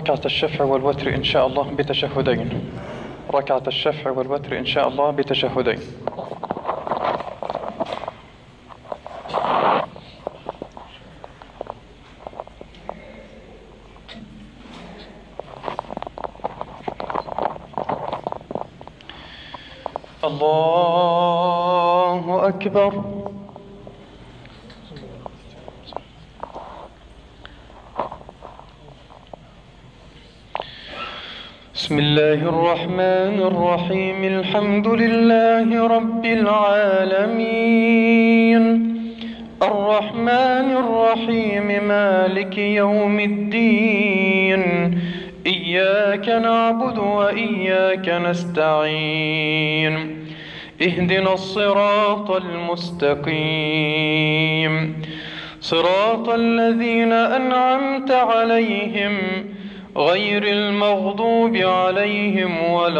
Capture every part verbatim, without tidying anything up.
ركعة الشفع والوتر إن شاء الله بتشهدين. ركعة الشفع والوتر إن شاء الله بتشهدين. الله أكبر. بسم الله الرحمن الرحيم. الحمد لله رب العالمين، الرحمن الرحيم، مالك يوم الدين، إياك نعبد وإياك نستعين، اهدنا الصراط المستقيم، صراط الذين أنعمت عليهم غير المغضوب عليهم ولا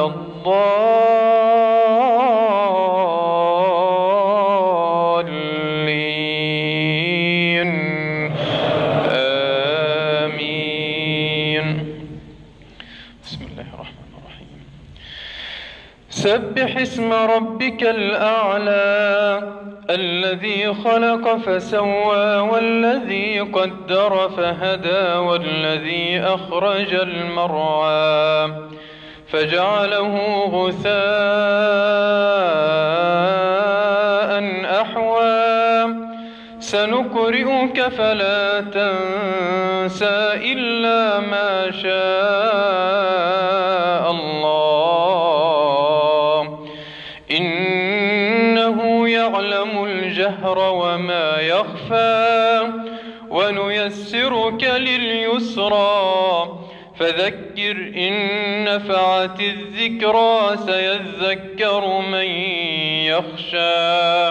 الضالين، آمين. بسم الله الرحمن الرحيم. سبح اسم ربك الأعلى الذي خلق فسوى والذي قدر فهدى والذي أخرج المرعى فجعله غثاء أحوى سنقرئك فلا تنسى إلا ما شاء الله إنه يعلم الجهر وما يخفى ونيسرك لليسرى فذكر إن نفعت الذكرى سيذكر من يخشى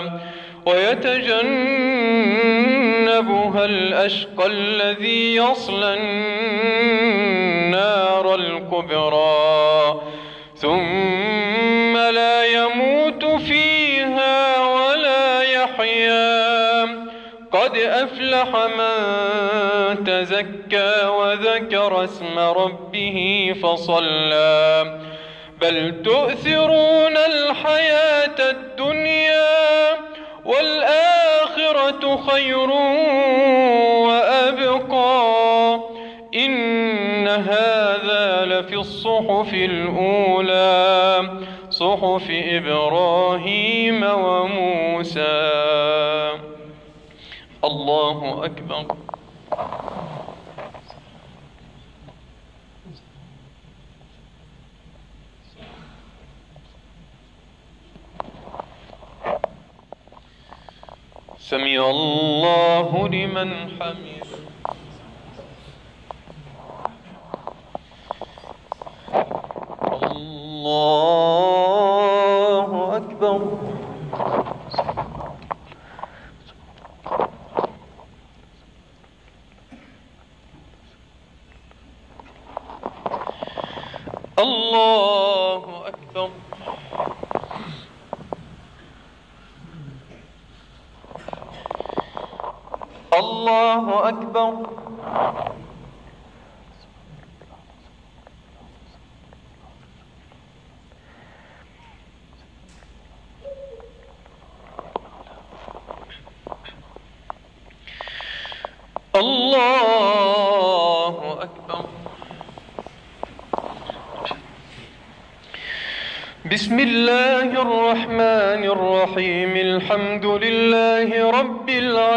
ويتجنبها الأشقى الذي يصلى النار الكبرى ثم لا يموت فيها ولا يحيا قد أفلح من تزكى وذكر اسم ربه فصلى بل تؤثرون الحياة الدنيا والآخرة خير وأبقى إن هذا لفي الصحف الأولى صحف إبراهيم وموسى. الله أكبر. سمع الله لمن حمده. الله أكبر. الله أكبر. الله أكبر. الله أكبر. بسم الله الرحمن الرحيم. الحمد لله رب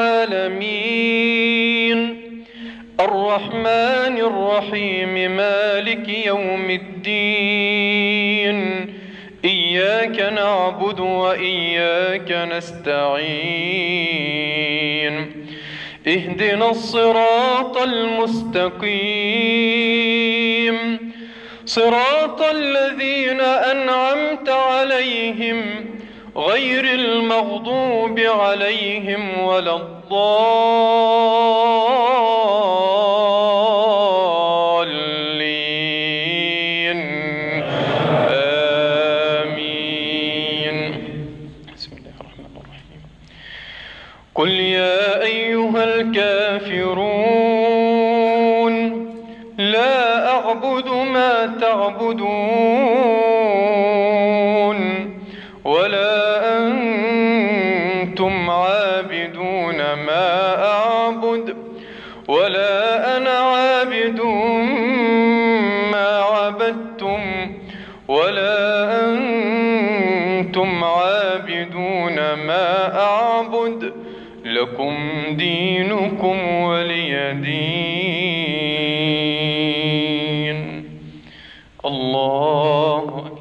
العالمين الرحمن الرحيم مالك يوم الدين إياك نعبد وإياك نستعين اهدنا الصراط المستقيم صراط الذين أنعمت عليهم غير المغضوب عليهم ولا الضالين آمين. بسم الله الرحمن الرحيم. قل يا أيها الكافرون لا تعبدون ولا أنتم عابدون ما أعبد ولا أنا عابد ما عبدتم ولا أنتم عابدون ما أعبد لكم دينكم ولي دين. الله أكبر.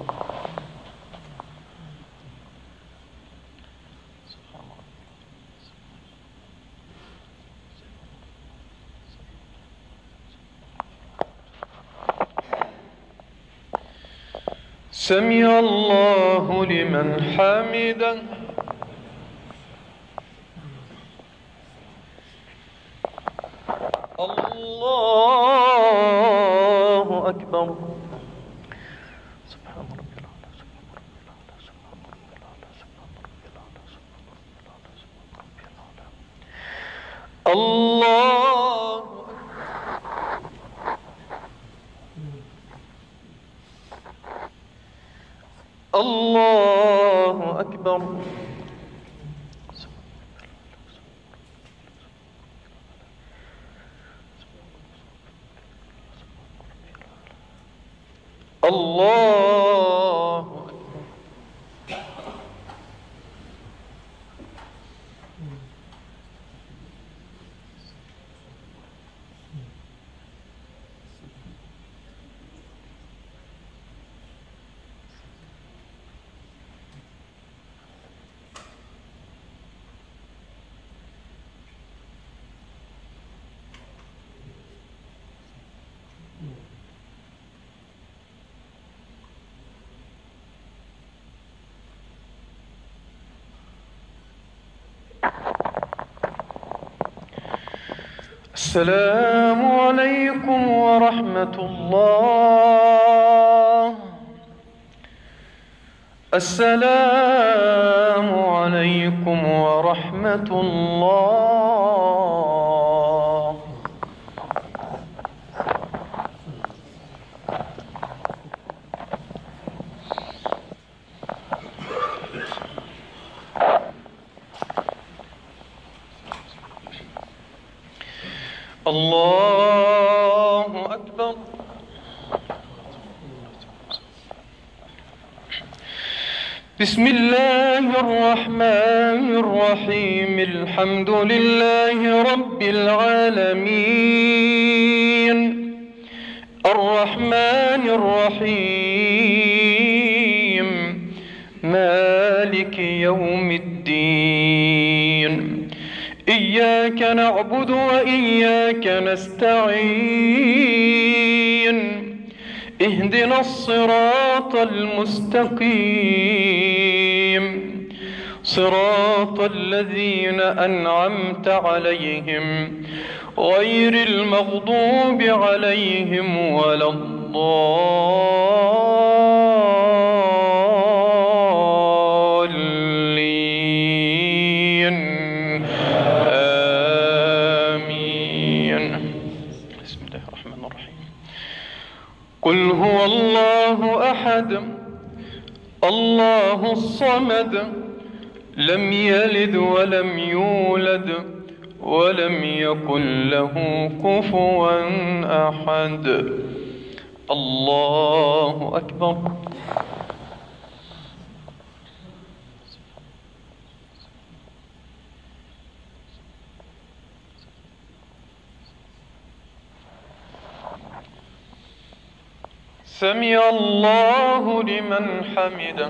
سمع الله لمن حمده. الله أكبر. سبحان ربي الأعلى سبحان ربي الأعلى سبحان ربي الأعلى سبحان ربي الأعلى سبحان ربي الأعلى سبحان ربي الأعلى. الله الله أكبر. الله السلام عليكم ورحمة الله. السلام عليكم ورحمة الله. الله أكبر. بسم الله الرحمن الرحيم. الحمد لله رب العالمين الرحمن الرحيم مالك يوم الدين. إياك نعبد وإياك نستعين. اهدنا الصراط المستقيم صراط الذين أنعمت عليهم غير المغضوب عليهم ولا الضالين. قل هو الله أحد الله الصمد لم يلد ولم يولد ولم يكن له كفوا أحد. الله أكبر. سمع الله لمن حمده.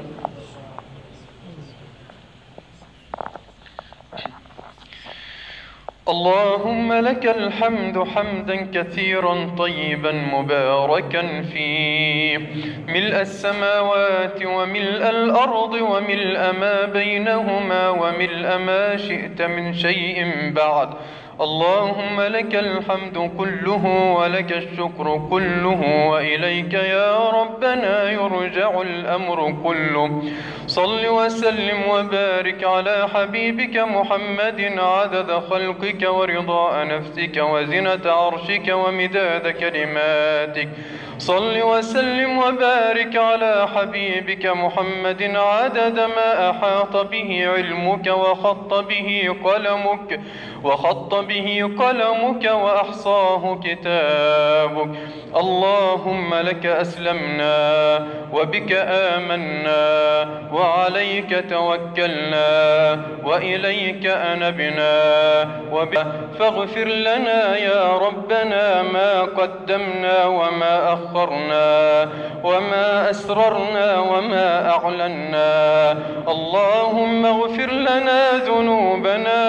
اللهم لك الحمد حمدا كثيرا طيبا مباركا فيه ملء السماوات وملء الأرض وملء ما بينهما وملء ما شئت من شيء بعد. اللهم لك الحمد كله ولك الشكر كله وإليك يا ربنا يرجع الأمر كله. صل وسلم وبارك على حبيبك محمد عدد خلقك ورضاء نفسك وزنة عرشك ومداد كلماتك. صل وسلم وبارك على حبيبك محمد عدد ما أحاط به علمك وخط به قلمك وخط به قلمك وأحصاه كتابك. اللهم لك أسلمنا وبك آمنا وعليك توكلنا وإليك أنبنا وبك فاغفر لنا يا ربنا ما قدمنا وما أخرنا وما أسررنا وما أعلنا. اللهم اغفر لنا ذنوبنا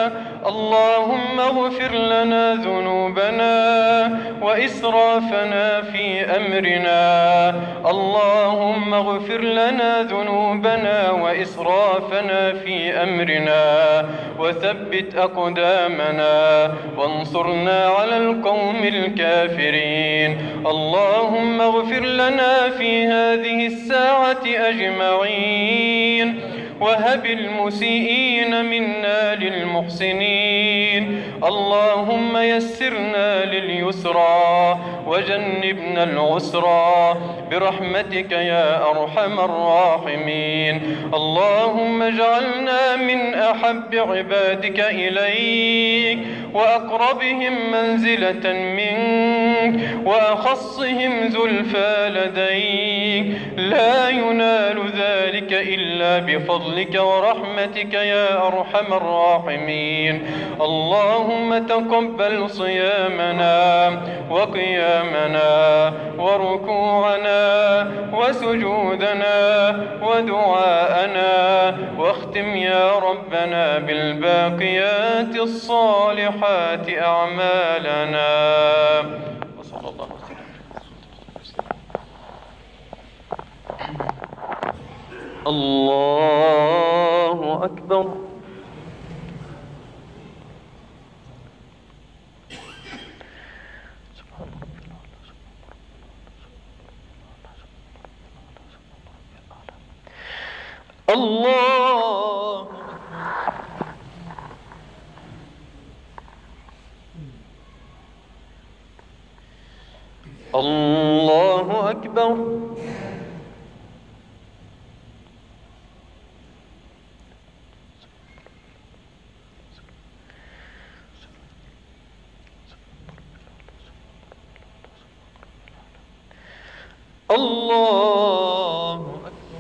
اللهم اغفر لنا ذنوبنا وإسرافنا في أمرنا. اللهم اغفر لنا ذنوبنا وإسرافنا في أمرنا وثبت أقدامنا وانصرنا على القوم الكافرين. اللهم اغفر لنا في هذه الساعة أجمعين وهب المسيئين منا للمحسنين. اللهم يسرنا لليسرى وجنبنا العسرى برحمتك يا أرحم الراحمين. اللهم اجعلنا من أحب عبادك إليك وأقربهم منزلة منك وأخصهم زلفى لديك. لا ينال ذلك إلا بفضلك ورحمتك يا أرحم الراحمين. اللهم تقبل صيامنا وقيامنا وركوعنا وسجودنا ودعاءنا واختم يا ربنا بالباقيات الصالحات أعمالنا. وصلى الله وسلم. الله أكبر. الله الله أكبر. الله أكبر.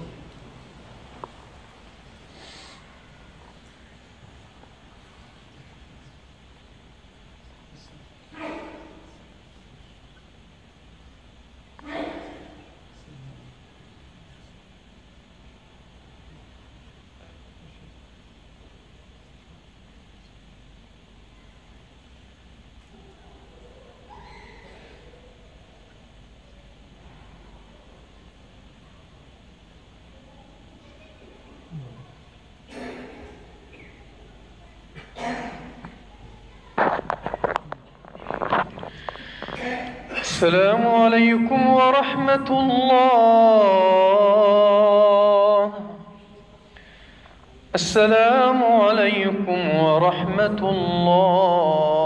السلام عليكم ورحمة الله. السلام عليكم ورحمة الله.